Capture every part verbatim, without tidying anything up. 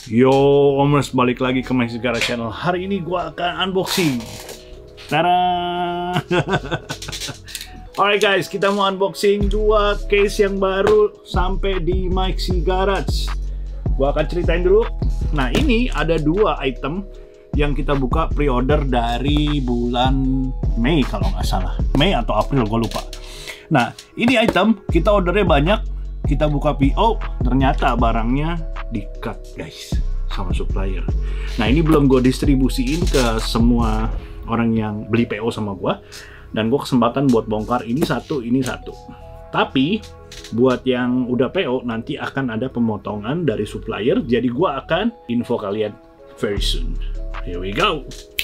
Yo, Omers, balik lagi ke My Segara Channel. Hari ini gua akan unboxing. Tada! Alright guys, kita mau unboxing dua case yang baru sampai di Maxi Garage. Gua akan ceritain dulu. Nah, ini ada dua item yang kita buka pre-order dari bulan Mei kalau nggak salah. Mei atau April, gue lupa. Nah, ini item kita ordernya banyak. Kita buka P O, ternyata barangnya di-cut guys sama supplier. Nah, ini belum gue distribusiin ke semua orang yang beli P O sama gue. Dan gue kesempatan buat bongkar ini satu, ini satu. Tapi buat yang udah P O nanti akan ada pemotongan dari supplier. Jadi gue akan info kalian very soon. Here we go.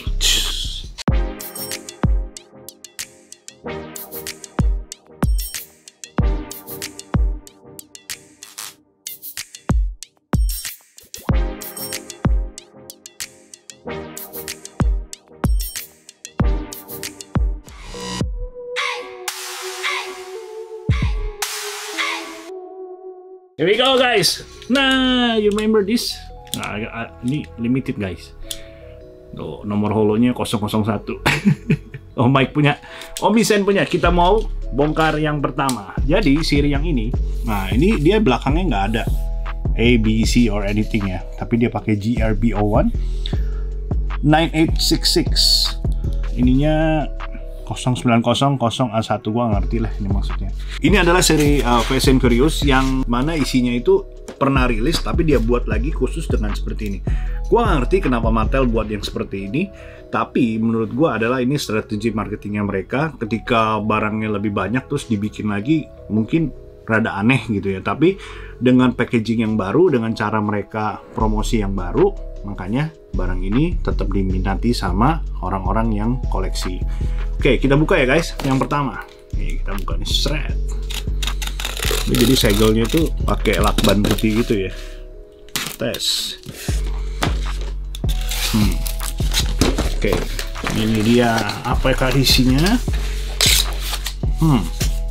Here we go guys. Nah, you remember this? Nah, ini limited guys. Tuh, nomor holonya nol nol satu. Oh, Mike punya. Oh, Misen punya. Kita mau bongkar yang pertama. Jadi siri yang ini, nah ini dia belakangnya nggak ada A, B, C or anything ya. Tapi dia pakai G R B zero one nine eight six six. Ininya nol sembilan nol nol A satu, gua ngerti lah ini maksudnya. Ini adalah seri uh, Fast and Furious yang mana isinya itu pernah rilis tapi dia buat lagi khusus dengan seperti ini. Gua nggak ngerti kenapa Mattel buat yang seperti ini, tapi menurut gua adalah ini strategi marketingnya mereka. Ketika barangnya lebih banyak terus dibikin lagi, mungkin rada aneh gitu ya. Tapi dengan packaging yang baru, dengan cara mereka promosi yang baru, makanya barang ini tetap diminati sama orang-orang yang koleksi. Oke, kita buka ya guys. Yang pertama, nih kita buka nih, shred. Ini jadi segelnya tuh pakai lakban putih gitu ya. Tes. Hmm. Oke, ini dia apakah isinya? Hmm.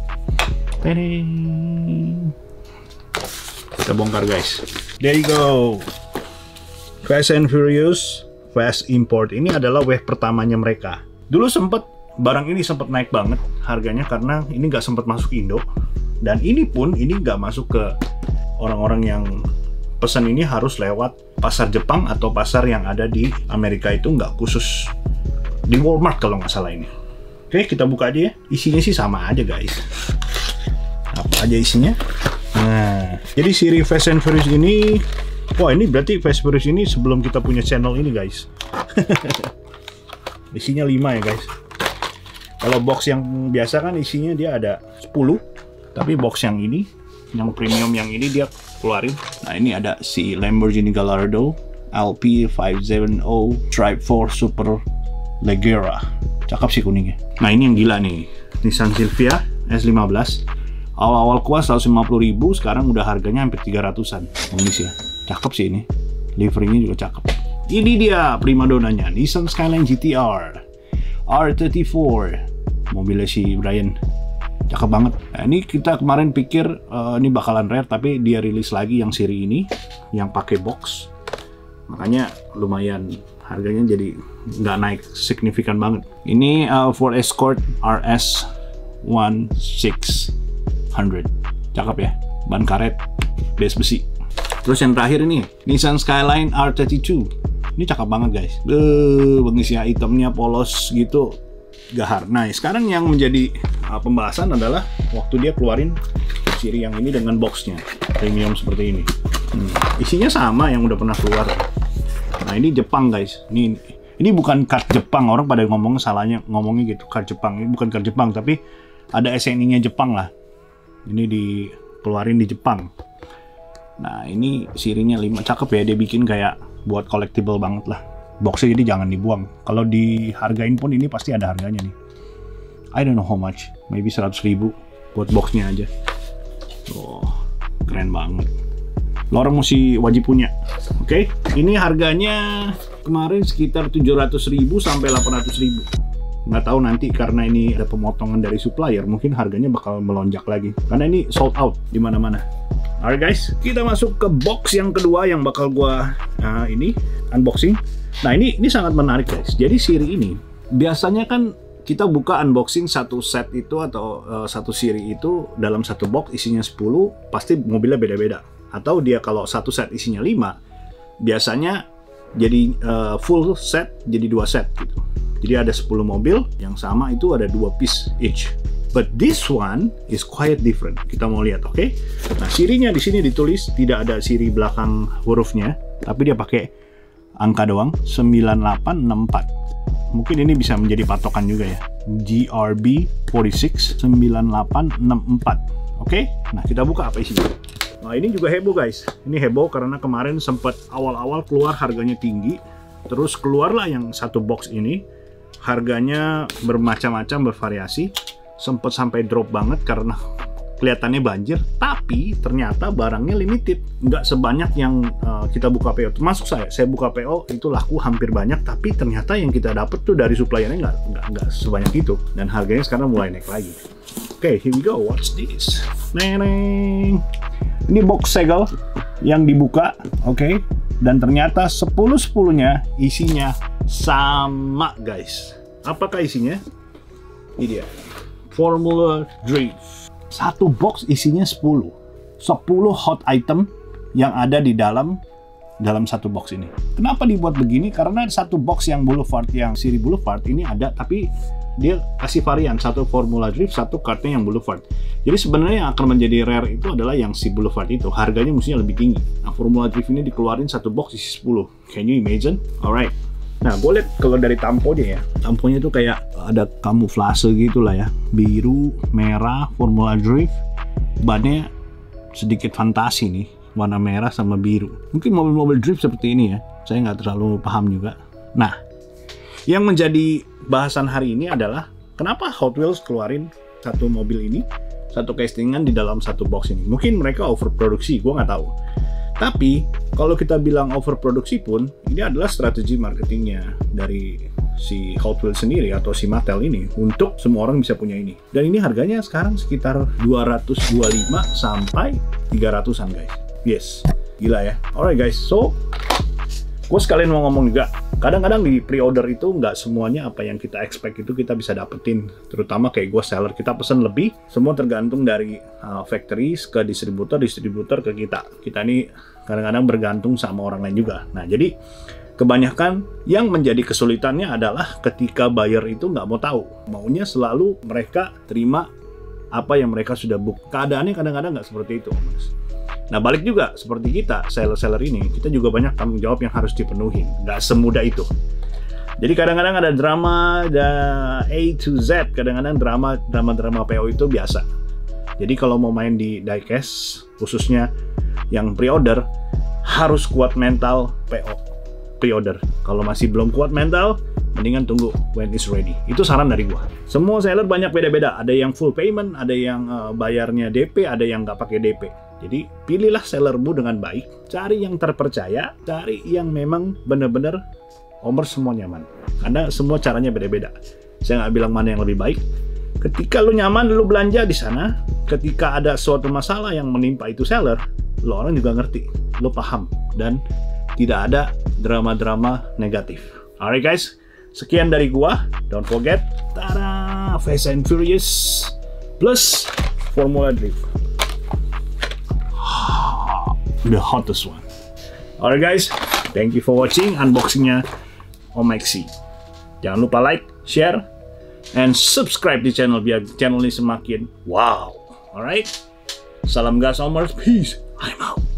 Tading. Kita bongkar guys. There you go. Fast and Furious Fast Import ini adalah wave pertamanya mereka. Dulu sempet barang ini sempat naik banget harganya karena ini nggak sempat masuk Indo, dan ini pun ini nggak masuk ke orang-orang yang pesan ini harus lewat pasar Jepang atau pasar yang ada di Amerika, itu nggak khusus di Walmart kalau nggak salah ini. Oke, kita buka aja ya. Isinya sih sama aja guys. Apa aja isinya? Nah, jadi siri Fast and Furious ini, wah ini berarti Fast and Furious ini sebelum kita punya channel ini guys. Isinya lima ya guys. Kalau box yang biasa kan isinya dia ada sepuluh, tapi box yang ini, yang premium yang ini dia keluarin. Nah, ini ada si Lamborghini Gallardo L P lima tujuh nol Type four Super Leggera. Cakep sih kuningnya. Nah, ini yang gila nih, Nissan Silvia S lima belas. Awal-awal kuas seratus lima puluh ribu, sekarang udah harganya hampir tiga ratusan. Ini ya, cakep sih ini. Liverynya juga cakep. Ini dia primadonanya, Nissan Skyline G T R R tiga puluh empat. Mobilnya si Brian. Cakep banget. Nah, ini kita kemarin pikir uh, ini bakalan rare, tapi dia rilis lagi yang seri ini yang pakai box. Makanya lumayan harganya jadi nggak naik signifikan banget. Ini uh, Ford Escort R S sixteen hundred. Cakep ya. Ban karet, base besi. Terus yang terakhir ini Nissan Skyline R tiga puluh dua. Ini cakep banget guys. Duh, pengisian itemnya polos gitu, gahar. Nah, sekarang yang menjadi uh, pembahasan adalah waktu dia keluarin siri yang ini dengan boxnya premium seperti ini. Hmm. Isinya sama yang udah pernah keluar. Nah, ini Jepang guys. Ini ini bukan card Jepang. Orang pada ngomong salahnya ngomongnya gitu, card Jepang. Ini bukan card Jepang, tapi ada S N I-nya Jepang lah. Ini dikeluarin di Jepang. Nah, ini sirinya lima, cakep ya. Dia bikin kayak buat collectible banget lah. Boxnya jadi jangan dibuang. Kalau dihargain pun ini pasti ada harganya nih. I don't know how much. Maybe seratus ribu buat boxnya aja. Oh, keren banget. Lo orang mesti wajib punya. Oke, okay? Ini harganya kemarin sekitar tujuh ratus ribu sampai delapan ratus ribu. Nggak tahu nanti karena ini ada pemotongan dari supplier, mungkin harganya bakal melonjak lagi. Karena ini sold out di mana-mana. Alright guys, kita masuk ke box yang kedua yang bakal gua uh, ini unboxing. Nah ini ini sangat menarik guys. Jadi siri ini biasanya kan kita buka unboxing satu set itu atau uh, satu siri itu dalam satu box isinya sepuluh, pasti mobilnya beda-beda. Atau dia kalau satu set isinya lima, biasanya jadi uh, full set jadi dua set gitu. Jadi ada sepuluh mobil yang sama itu ada dua piece each. But this one is quite different. Kita mau lihat, oke? Okay? Nah, sirinya di sini ditulis tidak ada siri belakang hurufnya, tapi dia pakai angka doang sembilan delapan enam empat. Mungkin ini bisa menjadi patokan juga ya. G R B empat enam sembilan delapan enam empat. Oke? Okay? Nah, kita buka apa isinya. Nah, ini juga heboh guys. Ini heboh karena kemarin sempat awal-awal keluar harganya tinggi, terus keluarlah yang satu box ini. Harganya bermacam-macam, bervariasi. Sempat sampai drop banget karena kelihatannya banjir, tapi ternyata barangnya limited, nggak sebanyak yang uh, kita buka P O. Termasuk saya, saya buka P O itu laku hampir banyak, tapi ternyata yang kita dapat tuh dari suppliernya nggak nggak nggak sebanyak itu, dan harganya sekarang mulai naik lagi. Oke, okay, here we go. What's this? Neneng. Ini box segel yang dibuka, oke, okay? Dan ternyata sepuluh sepuluhnya isinya sama guys. Apakah isinya? Ini dia. Formula Drift. Satu box isinya sepuluh. sepuluh hot item yang ada di dalam dalam satu box ini. Kenapa dibuat begini? Karena satu box yang Boulevard, yang siri Boulevard ini ada, tapi dia kasih varian, satu Formula Drift, satu kartnya yang Boulevard. Jadi sebenarnya yang akan menjadi rare itu adalah yang si Boulevard itu. Harganya mestinya lebih tinggi. Nah, Formula Drift ini dikeluarin satu box isi sepuluh. Can you imagine? Alright. Nah, gue lihat kalau dari tamponya ya, tamponya itu kayak ada kamuflase gitu lah ya, biru, merah, Formula Drift, bannya sedikit fantasi nih, warna merah sama biru. Mungkin mobil-mobil drift seperti ini ya, saya nggak terlalu paham juga. Nah, yang menjadi bahasan hari ini adalah kenapa Hot Wheels keluarin satu mobil ini, satu castingan di dalam satu box ini. Mungkin mereka overproduksi, gue nggak tahu. Tapi, kalau kita bilang overproduksi pun, ini adalah strategi marketingnya dari si Hot Wheels sendiri atau si Mattel ini untuk semua orang bisa punya ini. Dan ini harganya sekarang sekitar dua ratus dua puluh lima sampai tiga ratusan guys. Yes, gila ya. Alright guys, so gue sekalian mau ngomong juga, kadang-kadang di pre-order itu nggak semuanya apa yang kita expect itu kita bisa dapetin. Terutama kayak gue seller, kita pesen lebih, semua tergantung dari uh, factories ke distributor, distributor ke kita. Kita ini kadang-kadang bergantung sama orang lain juga. Nah, jadi kebanyakan yang menjadi kesulitannya adalah ketika buyer itu nggak mau tahu. Maunya selalu mereka terima apa yang mereka sudah book. Keadaannya kadang-kadang nggak seperti itu, Mas. Nah, balik juga seperti kita, seller-seller ini, kita juga banyak tanggung jawab yang harus dipenuhi. Nggak semudah itu. Jadi kadang-kadang ada drama, ada A to Z. Kadang-kadang drama, drama-drama P O itu biasa. Jadi kalau mau main di diecast, khususnya yang pre-order, harus kuat mental P O. Pre-order. Kalau masih belum kuat mental, mendingan tunggu when it's ready. Itu saran dari gua. Semua seller banyak beda-beda. Ada yang full payment, ada yang uh, bayarnya D P, ada yang nggak pakai D P. Jadi pilihlah sellermu dengan baik, cari yang terpercaya, cari yang memang benar-benar Omer semua nyaman. Karena semua caranya beda-beda. Saya nggak bilang mana yang lebih baik. Ketika lu nyaman, lu belanja di sana. Ketika ada suatu masalah yang menimpa itu seller, lu orang juga ngerti, lu paham, dan tidak ada drama-drama negatif. Alright guys, sekian dari gua. Don't forget, tada, Fast and Furious plus Formula Drift. The hottest one. Alright guys, thank you for watching unboxingnya Omaxi. Jangan lupa like, share, and subscribe di channel biar channel ini semakin wow. Alright, salam gas Omers, peace. I'm out.